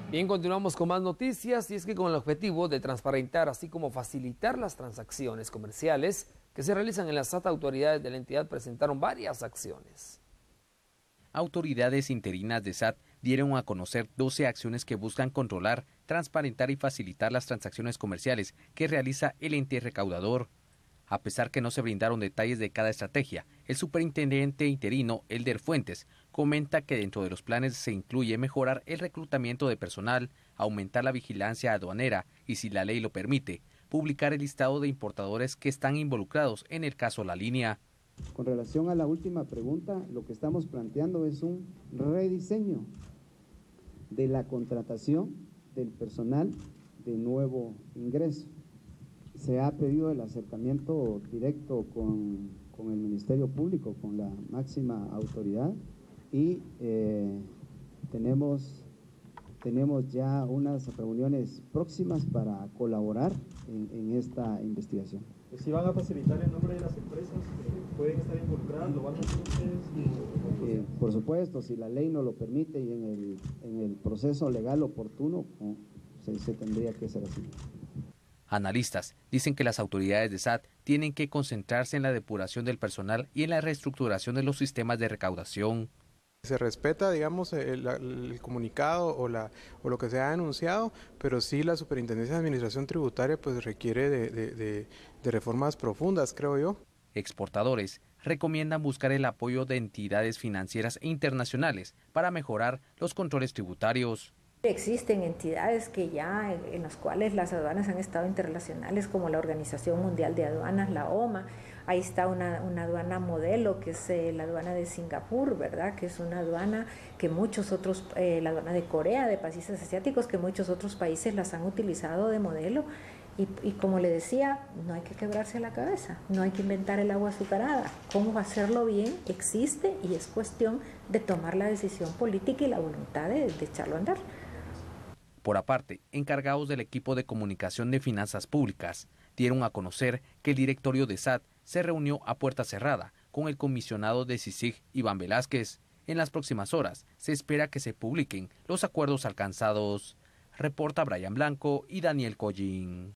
Bien, continuamos con más noticias y es que con el objetivo de transparentar así como facilitar las transacciones comerciales que se realizan en la SAT, autoridades de la entidad presentaron varias acciones. Autoridades interinas de SAT dieron a conocer 12 acciones que buscan controlar, transparentar y facilitar las transacciones comerciales que realiza el ente recaudador. A pesar que no se brindaron detalles de cada estrategia, el superintendente interino Elder Fuentes comenta que dentro de los planes se incluye mejorar el reclutamiento de personal, aumentar la vigilancia aduanera y, si la ley lo permite, publicar el listado de importadores que están involucrados en el caso La Línea. Con relación a la última pregunta, lo que estamos planteando es un rediseño de la contratación del personal de nuevo ingreso. Se ha pedido el acercamiento directo con el Ministerio Público, con la máxima autoridad, y tenemos ya unas reuniones próximas para colaborar en esta investigación. ¿Si van a facilitar el nombre de las empresas que pueden estar involucradas? ¿Lo van a hacer ustedes? Por supuesto, si la ley nos lo permite y en el proceso legal oportuno, se tendría que hacer así. Analistas dicen que las autoridades de SAT tienen que concentrarse en la depuración del personal y en la reestructuración de los sistemas de recaudación. Se respeta, digamos, el comunicado o lo que se ha anunciado, pero sí la Superintendencia de Administración Tributaria pues requiere de reformas profundas, creo yo. Exportadores recomiendan buscar el apoyo de entidades financieras e internacionales para mejorar los controles tributarios. Existen entidades que ya en las cuales las aduanas han estado interrelacionales, como la Organización Mundial de Aduanas, la OMA. Ahí está una aduana modelo, que es la aduana de Singapur, ¿verdad? Que es una aduana que muchos otros, la aduana de Corea, de países asiáticos, que muchos otros países las han utilizado de modelo. Y como le decía, no hay que quebrarse la cabeza, no hay que inventar el agua azucarada. Cómo hacerlo bien existe y es cuestión de tomar la decisión política y la voluntad de echarlo a andar. Por aparte, encargados del equipo de comunicación de finanzas públicas dieron a conocer que el directorio de SAT se reunió a puerta cerrada con el comisionado de CICIG, Iván Velázquez. En las próximas horas se espera que se publiquen los acuerdos alcanzados. Reporta Brian Blanco y Daniel Collín.